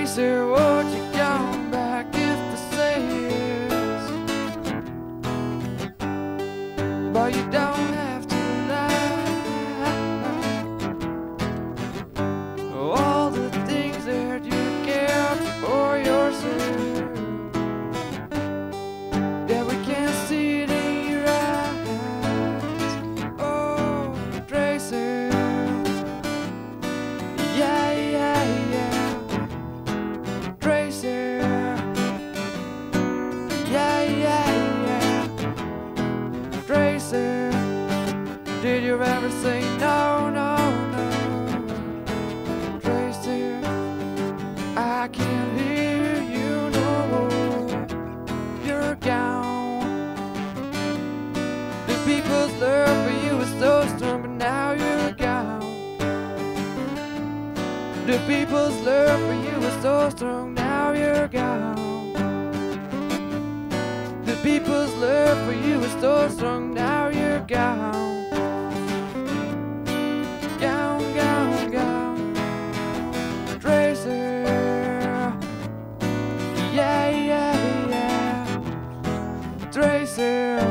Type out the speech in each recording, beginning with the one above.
Tracy, would you come back if I say yes? But you don't have to lie. All the things that you kept for yourself, that we can't see it in your eyes. Oh, Tracy, yeah, yeah, yeah. Tracy, yeah, yeah, yeah. Tracy, did you ever say no, no, no? Tracy, I can't hear you no more. You're gone. The people's love for you was so strong, but now you're gone. The people's love for you was so strong, now you're gone. The people's love for you was so strong, now you're gone. Gone, gone, gone. Tracy, yeah, yeah, yeah. Tracy,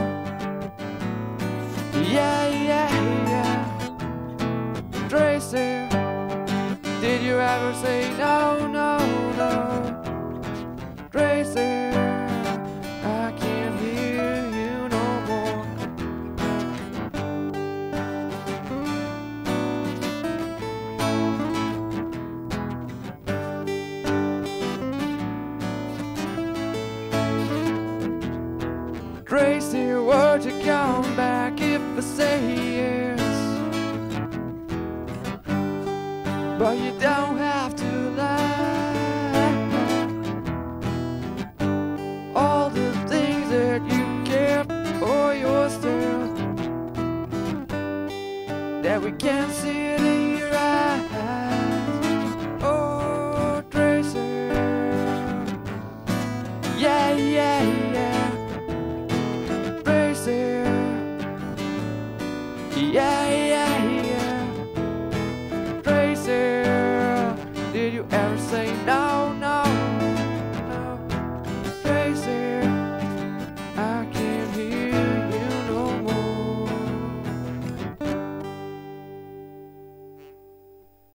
yeah, yeah, yeah. Tracy, did you ever say no, no, no? Tracy, I can't hear you no more. Tracy, would you come back if I say yes? But you don't